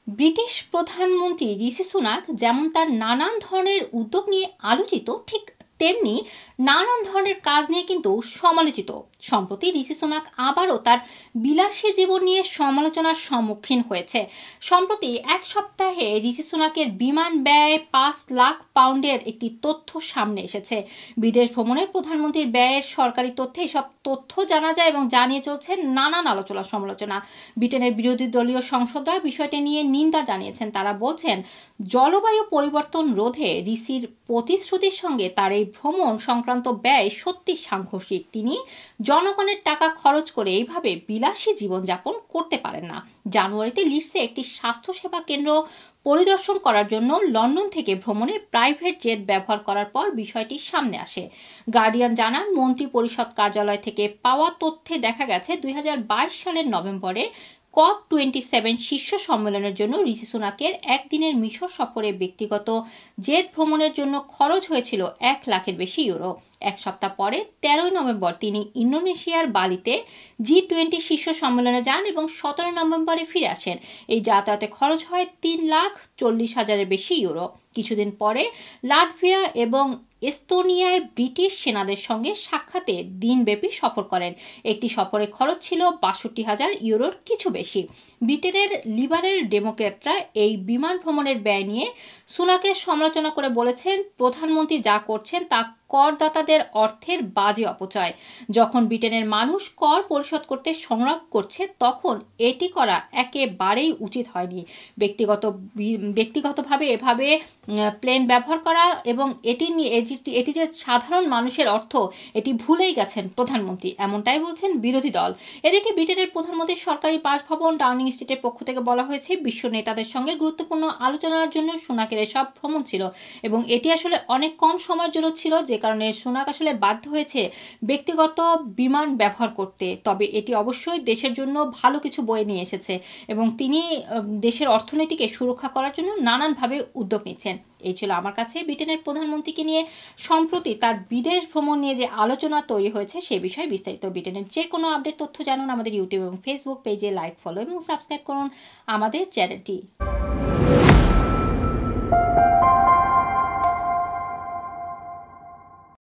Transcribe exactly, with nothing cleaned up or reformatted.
British প্রধানমন্ত্রী ঋষি Sunak যেমন তার নানান ধরনের উদ্যোগ নিয়ে আলোচিত, ঠিক তেমনি নানান ধরনের কাজ নিয়ে কিন্তু সমালোচিত। সম্প্রতি ঋষি সুনাক আবারও তার বিলাসী জীবন নিয়ে সমালোচনার সম্মুখীন হয়েছে। সম্প্রতি এক সপ্তাহে ঋষি সুনাকের বিমান ব্যয় পাঁচ লাখ পাউন্ডের একটি তথ্য সামনে এসেছে। বিদেশ ভ্রমণের প্রধানমন্ত্রীর ব্যয়ের সরকারি তথ্যে এসব তথ্য জানা যায় এবং জানিয়ে চলছে নানান আলোচনা সমালোচনা। ব্রিটেনের বিরোধী দলীয় সংসদরা বিষয়টি নিয়ে নিন্দা জানিয়েছেন। তারা বলছেন, জলবায়ু পরিবর্তন রোধে ঋষির প্রতিশ্রুতির সঙ্গে তার এই ভ্রমণ সংক্রান্ত ব্যয় সত্যি সাংঘর্ষিক। তিনি জনগণের টাকা খরচ করে এইভাবে বিলাসী জীবনযাপন করতে পারেন না। জানুয়ারিতে লিডসে একটি স্বাস্থ্যসেবা কেন্দ্র পরিদর্শন করার জন্য লন্ডন থেকে ভ্রমণে প্রাইভেট জেট ব্যবহার করার পর বিষয়টি সামনে আসে। গার্ডিয়ান জানান, মন্ত্রী পরিষদ কার্যালয় থেকে পাওয়া তথ্যে দেখা গেছে দুই হাজার বাইশ সালের নভেম্বরে কপ টোয়েন্টি সেভেন শীর্ষ সম্মেলনের জন্য ঋষি সুনাকের একদিনের মিশর সফরে ব্যক্তিগত জেট ভ্রমণের জন্য খরচ হয়েছিল এক লাখের বেশি ইউরো। এক সপ্তাহ পরে তেরোই নভেম্বর তিনি ইন্দোনেশিয়ার বালিতে জি টোয়েন্টি শীর্ষ সম্মেলনে যান এবং সতেরো নভেম্বরে ফিরে আসেন। এই যাতায়াতে খরচ হয় তিন লাখ চল্লিশ হাজারের বেশি ইউরো। কিছুদিন পরে লাটভিয়া এবং এস্তোনিয়ায় ব্রিটিশ সেনাদের সঙ্গে সাক্ষাতে দিনব্যাপী সফর করেন। একটি সফরে খরচ ছিল বাষট্টি হাজার ইউরোর কিছু বেশি। ব্রিটেনের লিবারেল ডেমোক্র্যাটরা এই বিমান ভ্রমণের ব্যয় নিয়ে সুনাকের সমালোচনা করে বলেছেন, প্রধানমন্ত্রী যা করছেন তা করদাতাদের অর্থের বাজে অপচয়। যখন ব্রিটেনের মানুষ কর পরিশোধ করতে সংগ্রাম করছে তখন এটি করা একেবারেই উচিত হয়নি। ব্যক্তিগত ব্যক্তিগতভাবে এভাবে প্লেন ব্যবহার করা এবং এটি নিয়ে এটি যে সাধারণ মানুষের অর্থ এটি ভুলেই গেছেন প্রধানমন্ত্রী, এমনটাই বলছেন বিরোধী দল। এদিকে ব্রিটেনের প্রধানমন্ত্রীর সরকারি বাসভবন ডাউনিং স্ট্রিটের পক্ষ থেকে বলা হয়েছে, বিশ্ব নেতাদের সঙ্গে গুরুত্বপূর্ণ আলোচনার জন্য সুনাকের এসব ভ্রমণ ছিল এবং এটি আসলে অনেক কম সময়ের জন্য ছিল, যে কারণে সুনাক আসলে বাধ্য হয়েছে ব্যক্তিগত বিমান ব্যবহার করতে। তবে এটি অবশ্যই দেশের জন্য ভালো কিছু বয়ে নিয়ে এসেছে এবং তিনি দেশের অর্থনীতিকে সুরক্ষা করার জন্য নানানভাবে উদ্যোগ নিচ্ছেন। এই ছিল আমার কাছে ব্রিটেনের প্রধানমন্ত্রীকে নিয়ে সম্প্রতি তার বিদেশ ভ্রমণ নিয়ে যে আলোচনা তৈরি হয়েছে সে বিষয়ে বিস্তারিত। ব্রিটেনের যে কোনো আপডেট তথ্য জানুন আমাদের ইউটিউব এবং ফেসবুক পেজে লাইক, ফলো এবং সাবস্ক্রাইব করুন আমাদের চ্যানেলটি।